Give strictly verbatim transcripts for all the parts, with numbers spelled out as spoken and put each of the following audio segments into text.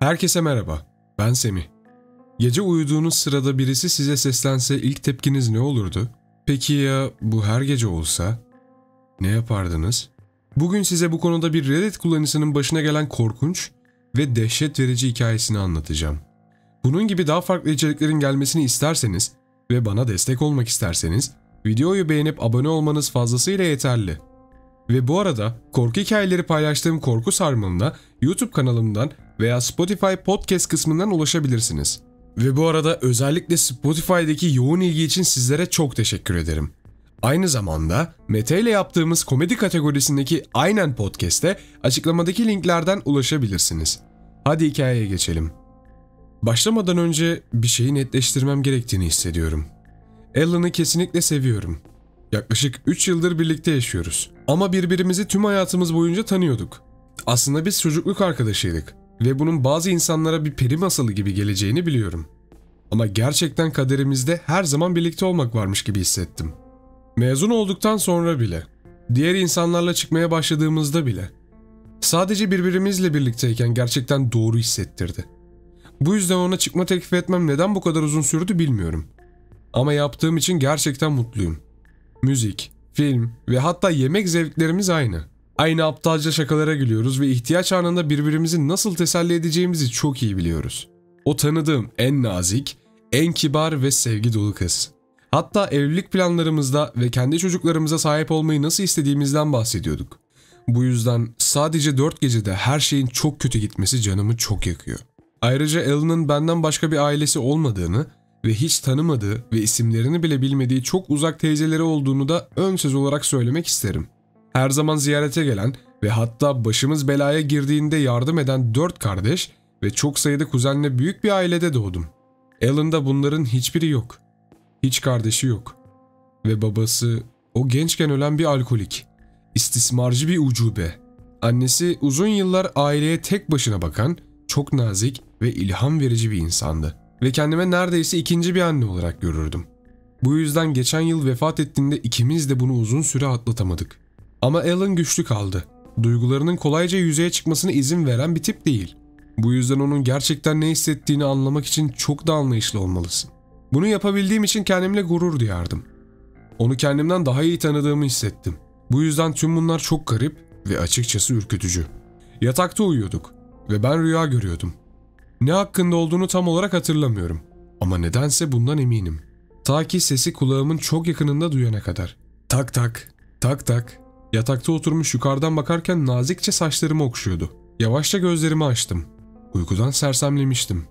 Herkese merhaba, ben Semih. Gece uyuduğunuz sırada birisi size seslense ilk tepkiniz ne olurdu? Peki ya bu her gece olsa? Ne yapardınız? Bugün size bu konuda bir Reddit kullanıcısının başına gelen korkunç ve dehşet verici hikayesini anlatacağım. Bunun gibi daha farklı içeriklerin gelmesini isterseniz ve bana destek olmak isterseniz videoyu beğenip abone olmanız fazlasıyla yeterli. Ve bu arada korku hikayeleri paylaştığım Korku Sarmalım'da YouTube kanalımdan veya Spotify podcast kısmından ulaşabilirsiniz. Ve bu arada özellikle Spotify'daki yoğun ilgi için sizlere çok teşekkür ederim. Aynı zamanda Mete ile yaptığımız komedi kategorisindeki Aynen Podcast'e açıklamadaki linklerden ulaşabilirsiniz. Hadi hikayeye geçelim. Başlamadan önce bir şeyi netleştirmem gerektiğini hissediyorum. Alan'ı kesinlikle seviyorum. Yaklaşık üç yıldır birlikte yaşıyoruz. Ama birbirimizi tüm hayatımız boyunca tanıyorduk. Aslında biz çocukluk arkadaşıydık ve bunun bazı insanlara bir peri masalı gibi geleceğini biliyorum. Ama gerçekten kaderimizde her zaman birlikte olmak varmış gibi hissettim. Mezun olduktan sonra bile, diğer insanlarla çıkmaya başladığımızda bile, sadece birbirimizle birlikteyken gerçekten doğru hissettirdi. Bu yüzden ona çıkma teklif etmem neden bu kadar uzun sürdü bilmiyorum. Ama yaptığım için gerçekten mutluyum. Müzik, film ve hatta yemek zevklerimiz aynı. Aynı aptalca şakalara gülüyoruz ve ihtiyaç anında birbirimizi nasıl teselli edeceğimizi çok iyi biliyoruz. O tanıdığım en nazik, en kibar ve sevgi dolu kız. Hatta evlilik planlarımızda ve kendi çocuklarımıza sahip olmayı nasıl istediğimizden bahsediyorduk. Bu yüzden sadece dört gecede her şeyin çok kötü gitmesi canımı çok yakıyor. Ayrıca Alan'ın benden başka bir ailesi olmadığını ve hiç tanımadığı ve isimlerini bile bilmediği çok uzak teyzeleri olduğunu da ön söz olarak söylemek isterim. Her zaman ziyarete gelen ve hatta başımız belaya girdiğinde yardım eden dört kardeş ve çok sayıda kuzenle büyük bir ailede doğdum. Alan'da bunların hiçbiri yok. Hiç kardeşi yok. Ve babası o gençken ölen bir alkolik. İstismarcı bir ucube. Annesi uzun yıllar aileye tek başına bakan, çok nazik ve ilham verici bir insandı. Ve kendime neredeyse ikinci bir anne olarak görürdüm. Bu yüzden geçen yıl vefat ettiğinde ikimiz de bunu uzun süre atlatamadık. Ama Alan güçlü kaldı. Duygularının kolayca yüzeye çıkmasına izin veren bir tip değil. Bu yüzden onun gerçekten ne hissettiğini anlamak için çok da anlayışlı olmalısın. Bunu yapabildiğim için kendimle gurur duyardım. Onu kendimden daha iyi tanıdığımı hissettim. Bu yüzden tüm bunlar çok garip ve açıkçası ürkütücü. Yatakta uyuyorduk ve ben rüya görüyordum. Ne hakkında olduğunu tam olarak hatırlamıyorum. Ama nedense bundan eminim. Ta ki sesi kulağımın çok yakınında duyana kadar. Tak tak, tak tak. Yatakta oturmuş yukarıdan bakarken nazikçe saçlarımı okşuyordu. Yavaşça gözlerimi açtım. Uykudan sersemlemiştim.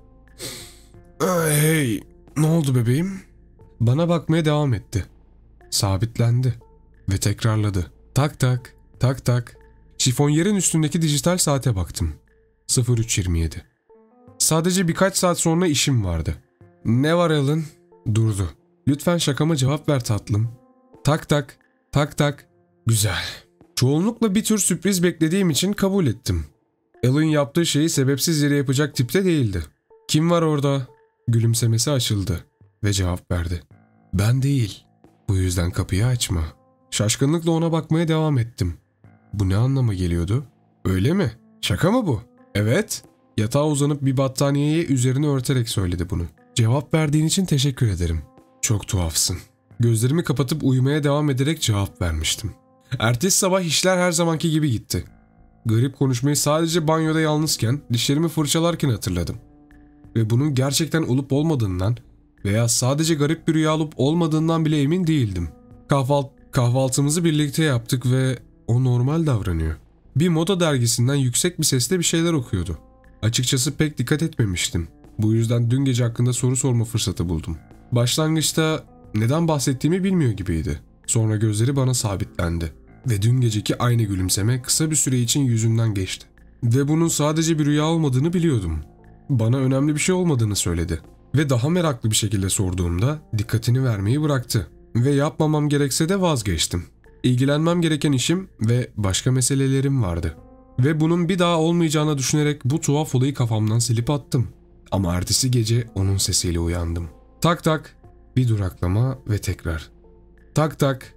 Hey, ne oldu bebeğim? Bana bakmaya devam etti. Sabitlendi ve tekrarladı. Tak tak, tak tak. Şifonyerin üstündeki dijital saate baktım. sıfır üç yirmi yedi. Sadece birkaç saat sonra işim vardı. Ne var Alan? Durdu. Lütfen şakama cevap ver tatlım. Tak tak, tak tak. Güzel. Çoğunlukla bir tür sürpriz beklediğim için kabul ettim. Alan yaptığı şeyi sebepsiz yere yapacak tipte değildi. Kim var orada? Gülümsemesi açıldı ve cevap verdi. Ben değil. Bu yüzden kapıyı açma. Şaşkınlıkla ona bakmaya devam ettim. Bu ne anlama geliyordu? Öyle mi? Şaka mı bu? Evet. Yatağa uzanıp bir battaniyeye üzerine örterek söyledi bunu. Cevap verdiğin için teşekkür ederim. Çok tuhafsın. Gözlerimi kapatıp uyumaya devam ederek cevap vermiştim. Ertesi sabah işler her zamanki gibi gitti. Garip konuşmayı sadece banyoda yalnızken, dişlerimi fırçalarken hatırladım. Ve bunun gerçekten olup olmadığından veya sadece garip bir rüya olup olmadığından bile emin değildim. Kahvalt kahvaltımızı birlikte yaptık ve o normal davranıyor. Bir moda dergisinden yüksek bir sesle bir şeyler okuyordu. Açıkçası pek dikkat etmemiştim. Bu yüzden dün gece hakkında soru sorma fırsatı buldum. Başlangıçta neden bahsettiğimi bilmiyor gibiydi. Sonra gözleri bana sabitlendi. Ve dün geceki aynı gülümseme kısa bir süre için yüzünden geçti. Ve bunun sadece bir rüya olmadığını biliyordum. Bana önemli bir şey olmadığını söyledi. Ve daha meraklı bir şekilde sorduğumda dikkatini vermeyi bıraktı. Ve yapmamam gerekse de vazgeçtim. İlgilenmem gereken işim ve başka meselelerim vardı. Ve bunun bir daha olmayacağını düşünerek bu tuhaf olayı kafamdan silip attım. Ama ertesi gece onun sesiyle uyandım. Tak tak, bir duraklama ve tekrar. Tak tak.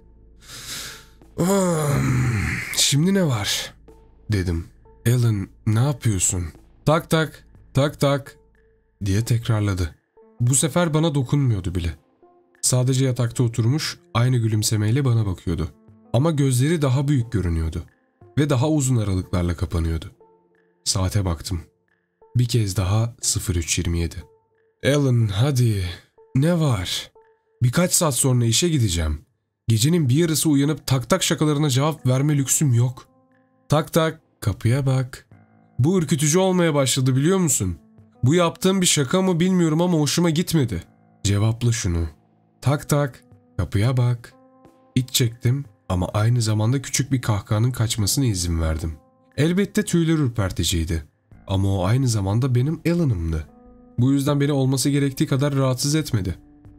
Şimdi ne var? Dedim. Alan, ne yapıyorsun? Tak tak, Tak tak diye tekrarladı. Bu sefer bana dokunmuyordu bile. Sadece yatakta oturmuş aynı gülümsemeyle bana bakıyordu. Ama gözleri daha büyük görünüyordu ve daha uzun aralıklarla kapanıyordu. Saate baktım. Bir kez daha sıfır üç yirmi yedi. Alan hadi. Ne var? Birkaç saat sonra işe gideceğim. Gecenin bir yarısı uyanıp tak tak şakalarına cevap verme lüksüm yok. Tak tak kapıya bak. Bu ürkütücü olmaya başladı biliyor musun? Bu yaptığım bir şaka mı bilmiyorum ama hoşuma gitmedi. Cevapla şunu. Tak tak kapıya bak. İç çektim ama aynı zamanda küçük bir kahkahanın kaçmasına izin verdim. Elbette tüyler ürperticiydi. Ama o aynı zamanda benim Alan'ımdı. Bu yüzden beni olması gerektiği kadar rahatsız etmedi.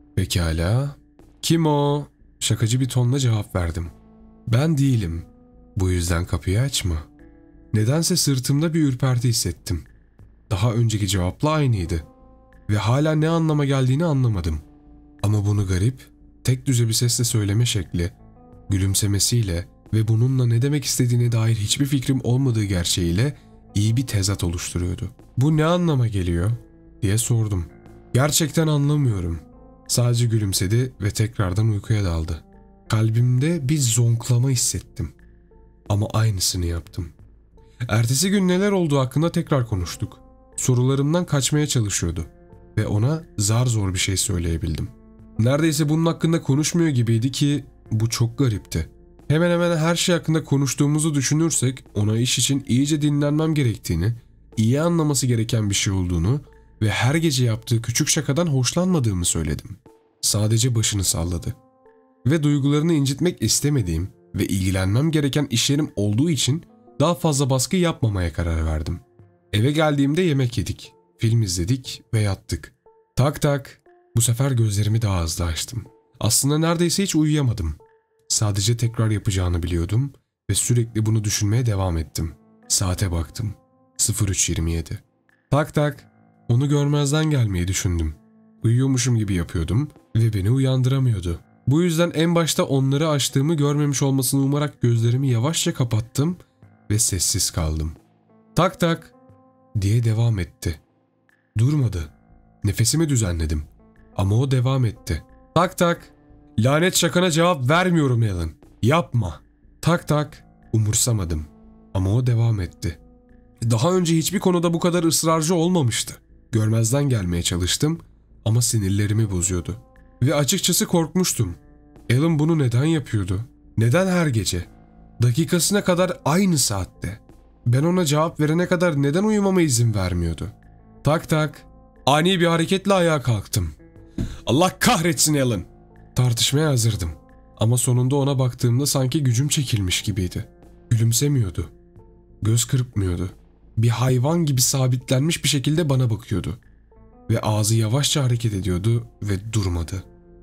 Pekala. Kim o? Şakacı bir tonla cevap verdim. Ben değilim. Bu yüzden kapıyı açma. Nedense sırtımda bir ürperti hissettim. Daha önceki cevapla aynıydı. Ve hala ne anlama geldiğini anlamadım. Ama bunu garip, tek düze bir sesle söyleme şekli, gülümsemesiyle ve bununla ne demek istediğine dair hiçbir fikrim olmadığı gerçeğiyle iyi bir tezat oluşturuyordu. Bu ne anlama geliyor diye sordum. Gerçekten anlamıyorum. Sadece gülümsedi ve tekrardan uykuya daldı. Kalbimde bir zonklama hissettim. Ama aynısını yaptım. Ertesi gün neler olduğu hakkında tekrar konuştuk. Sorularımdan kaçmaya çalışıyordu ve ona zar zor bir şey söyleyebildim. Neredeyse bunun hakkında konuşmuyor gibiydi ki bu çok garipti. Hemen hemen her şey hakkında konuştuğumuzu düşünürsek ona iş için iyice dinlenmem gerektiğini, iyi anlaması gereken bir şey olduğunu ve her gece yaptığı küçük şakadan hoşlanmadığımı söyledim. Sadece başını salladı. Ve duygularını incitmek istemediğim ve ilgilenmem gereken işlerim olduğu için daha fazla baskı yapmamaya karar verdim. Eve geldiğimde yemek yedik, film izledik ve yattık. Tak tak, bu sefer gözlerimi daha hızlı açtım. Aslında neredeyse hiç uyuyamadım. Sadece tekrar yapacağını biliyordum ve sürekli bunu düşünmeye devam ettim. Saate baktım. sıfır üç yirmi yedi. Tak tak, onu görmezden gelmeyi düşündüm. Uyuyormuşum gibi yapıyordum ve beni uyandıramıyordu. Bu yüzden en başta onları açtığımı görmemiş olmasını umarak gözlerimi yavaşça kapattım ve sessiz kaldım. Tak tak diye devam etti. Durmadı. Nefesimi düzenledim. Ama o devam etti. Tak tak. Lanet şakana cevap vermiyorum Alan. Yapma. Tak tak. Umursamadım. Ama o devam etti. Daha önce hiçbir konuda bu kadar ısrarcı olmamıştı. Görmezden gelmeye çalıştım ama sinirlerimi bozuyordu. Ve açıkçası korkmuştum. Alan bunu neden yapıyordu? Neden her gece? Dakikasına kadar aynı saatte. Ben ona cevap verene kadar neden uyumama izin vermiyordu? Tak tak. Ani bir hareketle ayağa kalktım. Allah kahretsin Alan. Tartışmaya hazırdım. Ama sonunda ona baktığımda sanki gücüm çekilmiş gibiydi. Gülümsemiyordu. Göz kırpmıyordu. Bir hayvan gibi sabitlenmiş bir şekilde bana bakıyordu. Ve ağzı yavaşça hareket ediyordu ve durmadı.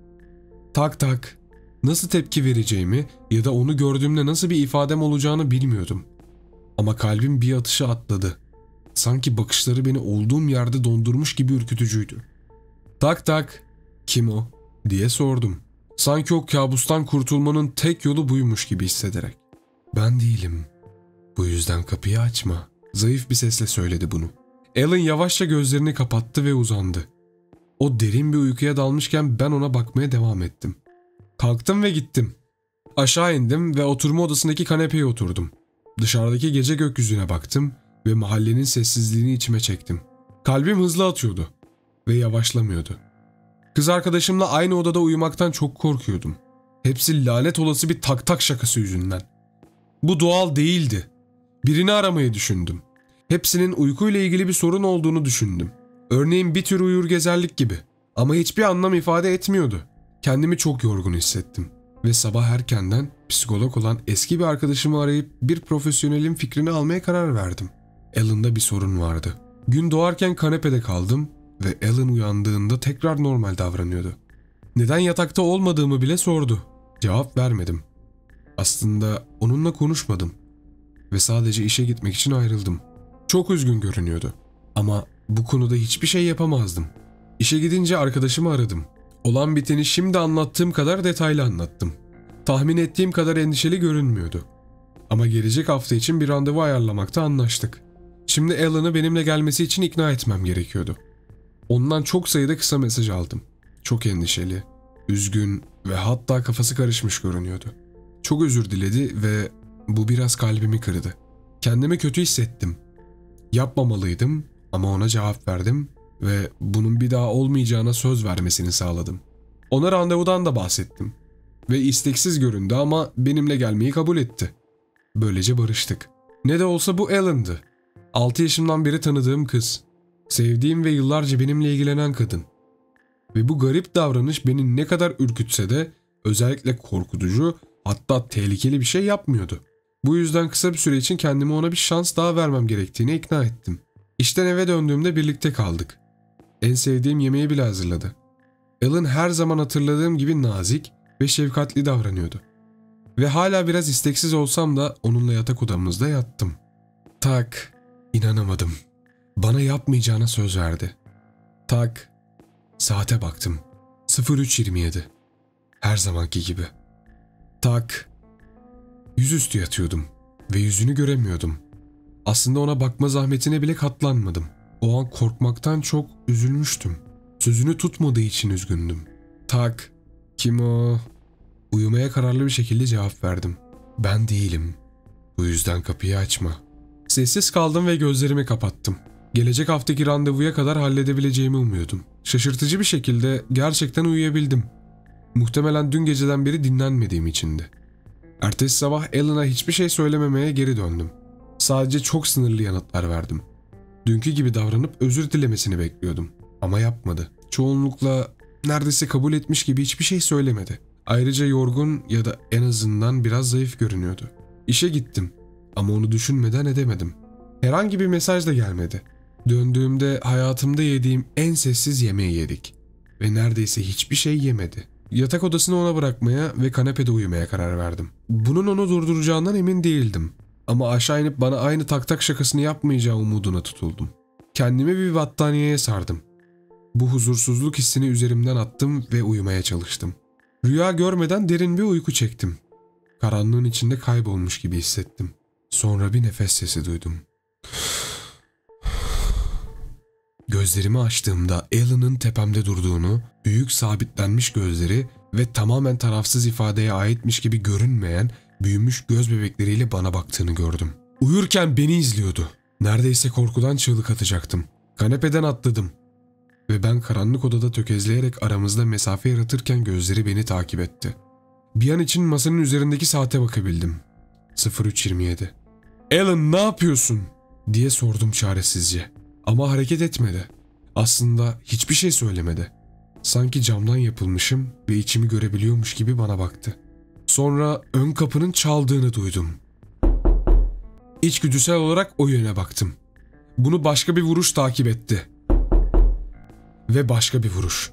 Tak tak. Nasıl tepki vereceğimi ya da onu gördüğümde nasıl bir ifadem olacağını bilmiyordum. Ama kalbim bir atışa atladı. Sanki bakışları beni olduğum yerde dondurmuş gibi ürkütücüydü. Tak tak. Kim o? Diye sordum. Sanki o kabustan kurtulmanın tek yolu buymuş gibi hissederek. Ben değilim. Bu yüzden kapıyı açma. Zayıf bir sesle söyledi bunu. Alan yavaşça gözlerini kapattı ve uzandı. O derin bir uykuya dalmışken ben ona bakmaya devam ettim. Kalktım ve gittim. Aşağı indim ve oturma odasındaki kanepeye oturdum. Dışarıdaki gece gökyüzüne baktım ve mahallenin sessizliğini içime çektim. Kalbim hızlı atıyordu ve yavaşlamıyordu. Kız arkadaşımla aynı odada uyumaktan çok korkuyordum. Hepsi lanet olası bir tak tak şakası yüzünden. Bu doğal değildi. Birini aramayı düşündüm. Hepsinin uykuyla ilgili bir sorun olduğunu düşündüm. Örneğin bir tür uyur gezerlik gibi. Ama hiçbir anlam ifade etmiyordu. Kendimi çok yorgun hissettim. Ve sabah erkenden psikolog olan eski bir arkadaşımı arayıp bir profesyonelin fikrini almaya karar verdim. Alan'da bir sorun vardı. Gün doğarken kanepede kaldım ve Alan uyandığında tekrar normal davranıyordu. Neden yatakta olmadığımı bile sordu. Cevap vermedim. Aslında onunla konuşmadım. Ve sadece işe gitmek için ayrıldım. Çok üzgün görünüyordu. Ama bu konuda hiçbir şey yapamazdım. İşe gidince arkadaşımı aradım. Olan biteni şimdi anlattığım kadar detaylı anlattım. Tahmin ettiğim kadar endişeli görünmüyordu. Ama gelecek hafta için bir randevu ayarlamakta anlaştık. Şimdi Alan'ı benimle gelmesi için ikna etmem gerekiyordu. Ondan çok sayıda kısa mesaj aldım. Çok endişeli, üzgün ve hatta kafası karışmış görünüyordu. Çok özür diledi ve bu biraz kalbimi kırdı. Kendimi kötü hissettim. Yapmamalıydım ama ona cevap verdim ve bunun bir daha olmayacağına söz vermesini sağladım. Ona randevudan da bahsettim ve isteksiz göründü ama benimle gelmeyi kabul etti. Böylece barıştık. Ne de olsa bu Alan'dı. altı yaşımdan beri tanıdığım kız. Sevdiğim ve yıllarca benimle ilgilenen kadın. Ve bu garip davranış beni ne kadar ürkütse de özellikle korkutucu, hatta tehlikeli bir şey yapmıyordu. Bu yüzden kısa bir süre için kendime ona bir şans daha vermem gerektiğini ikna ettim. İşten eve döndüğümde birlikte kaldık. En sevdiğim yemeği bile hazırladı. Alan her zaman hatırladığım gibi nazik ve şefkatli davranıyordu. Ve hala biraz isteksiz olsam da onunla yatak odamızda yattım. Tak, inanamadım. Bana yapmayacağına söz verdi. Tak, saate baktım. sıfır üç yirmi yedi. Her zamanki gibi. Tak, yüzüstü yatıyordum ve yüzünü göremiyordum. Aslında ona bakma zahmetine bile katlanmadım. O an korkmaktan çok üzülmüştüm. Sözünü tutmadığı için üzgündüm. Tak, kim o? Uyumaya kararlı bir şekilde cevap verdim. Ben değilim. Bu yüzden kapıyı açma. Sessiz kaldım ve gözlerimi kapattım. Gelecek haftaki randevuya kadar halledebileceğimi umuyordum. Şaşırtıcı bir şekilde gerçekten uyuyabildim. Muhtemelen dün geceden beri dinlenmediğim içindi. Ertesi sabah Alan'a hiçbir şey söylememeye geri döndüm. Sadece çok sınırlı yanıtlar verdim. Dünkü gibi davranıp özür dilemesini bekliyordum. Ama yapmadı. Çoğunlukla neredeyse kabul etmiş gibi hiçbir şey söylemedi. Ayrıca yorgun ya da en azından biraz zayıf görünüyordu. İşe gittim ama onu düşünmeden edemedim. Herhangi bir mesaj da gelmedi. Döndüğümde hayatımda yediğim en sessiz yemeği yedik. Ve neredeyse hiçbir şey yemedi. Yatak odasını ona bırakmaya ve kanepede uyumaya karar verdim. Bunun onu durduracağından emin değildim. Ama aşağı inip bana aynı tak tak şakasını yapmayacağı umuduna tutuldum. Kendimi bir battaniyeye sardım. Bu huzursuzluk hissini üzerimden attım ve uyumaya çalıştım. Rüya görmeden derin bir uyku çektim. Karanlığın içinde kaybolmuş gibi hissettim. Sonra bir nefes sesi duydum. Gözlerimi açtığımda Alan'ın tepemde durduğunu, büyük sabitlenmiş gözleri ve tamamen tarafsız ifadeye aitmiş gibi görünmeyen büyümüş göz bebekleriyle bana baktığını gördüm. Uyurken beni izliyordu. Neredeyse korkudan çığlık atacaktım. Kanepeden atladım. Ve ben karanlık odada tökezleyerek aramızda mesafe yaratırken gözleri beni takip etti. Bir an için masanın üzerindeki saate bakabildim. sıfır üç yirmi yedi. "Alan, ne yapıyorsun?" diye sordum çaresizce. Ama hareket etmedi. Aslında hiçbir şey söylemedi. Sanki camdan yapılmışım ve içimi görebiliyormuş gibi bana baktı. Sonra ön kapının çaldığını duydum. İçgüdüsel olarak o yöne baktım. Bunu başka bir vuruş takip etti. Ve başka bir vuruş.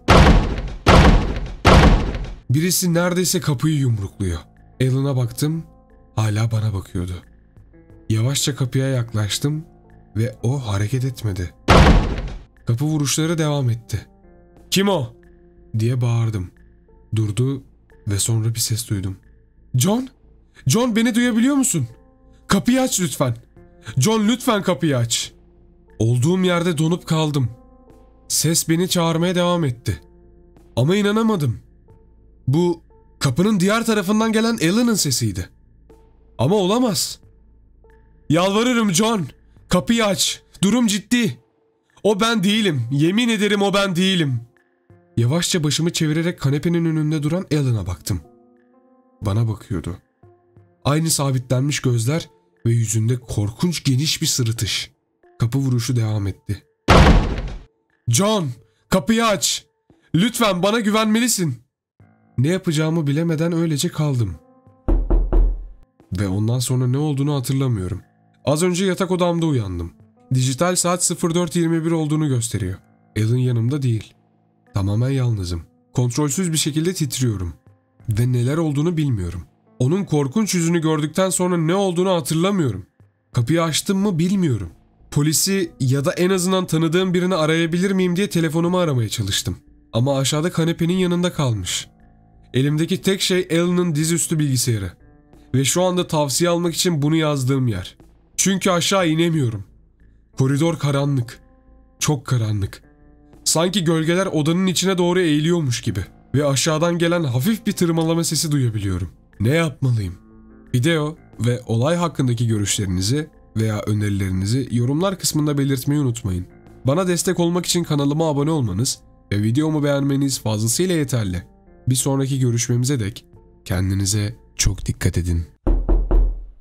Birisi neredeyse kapıyı yumrukluyor. Alan'a baktım, hala bana bakıyordu. Yavaşça kapıya yaklaştım ve o hareket etmedi. Kapı vuruşları devam etti. "Kim o?" diye bağırdım. Durdu ve sonra bir ses duydum. "John? John, beni duyabiliyor musun? Kapıyı aç lütfen. John, lütfen kapıyı aç." Olduğum yerde donup kaldım. Ses beni çağırmaya devam etti. Ama inanamadım. Bu kapının diğer tarafından gelen Alan'ın sesiydi. Ama olamaz. "Yalvarırım John, kapıyı aç. Durum ciddi. O ben değilim. Yemin ederim o ben değilim." Yavaşça başımı çevirerek kanepenin önünde duran Alan'a baktım. Bana bakıyordu. Aynı sabitlenmiş gözler ve yüzünde korkunç geniş bir sırıtış. Kapı vuruşu devam etti. "John, kapıyı aç. Lütfen, bana güvenmelisin." Ne yapacağımı bilemeden öylece kaldım. Ve ondan sonra ne olduğunu hatırlamıyorum. Az önce yatak odamda uyandım. Dijital saat sıfır dört yirmi bir olduğunu gösteriyor. Alan yanımda değil. Tamamen yalnızım. Kontrolsüz bir şekilde titriyorum. Ve neler olduğunu bilmiyorum. Onun korkunç yüzünü gördükten sonra ne olduğunu hatırlamıyorum. Kapıyı açtım mı bilmiyorum. Polisi ya da en azından tanıdığım birini arayabilir miyim diye telefonumu aramaya çalıştım. Ama aşağıda kanepenin yanında kalmış. Elimdeki tek şey Alan'ın dizüstü bilgisayarı. Ve şu anda tavsiye almak için bunu yazdığım yer. Çünkü aşağı inemiyorum. Koridor karanlık. Çok karanlık. Sanki gölgeler odanın içine doğru eğiliyormuş gibi. Ve aşağıdan gelen hafif bir tırmalama sesi duyabiliyorum. Ne yapmalıyım? Video ve olay hakkındaki görüşlerinizi veya önerilerinizi yorumlar kısmında belirtmeyi unutmayın. Bana destek olmak için kanalıma abone olmanız ve videomu beğenmeniz fazlasıyla yeterli. Bir sonraki görüşmemize dek kendinize çok dikkat edin.